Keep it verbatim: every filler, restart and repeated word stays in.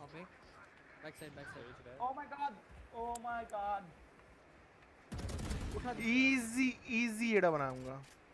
अबे back side back side oh my god oh my god easy easy एड़ा बनाऊंगा